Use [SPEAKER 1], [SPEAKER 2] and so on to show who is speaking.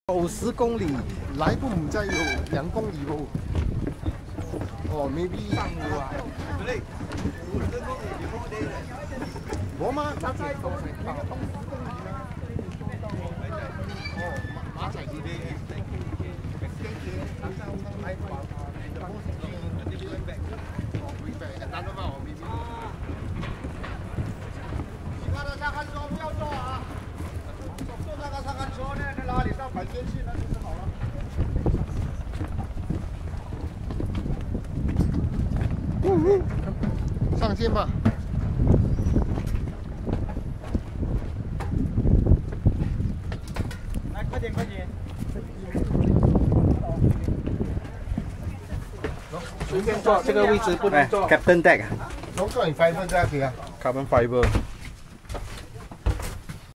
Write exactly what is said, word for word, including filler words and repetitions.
[SPEAKER 1] 五十公里，來不唔再有兩公里路。哦 ，maybe 上路啊。我嗎？揸車到成到東十公里啦。哦，馬仔呢啲。其他的上岸车不要坐啊！坐那个上岸车呢，在哪里到反间去那就是好了。嗯嗯，上线吧。来，快点，快点。随便坐，这个位置不能坐。
[SPEAKER 2] Captain Deck 啊。
[SPEAKER 1] 攞個人 fiber 揸佢啊
[SPEAKER 2] ？Carbon fiber。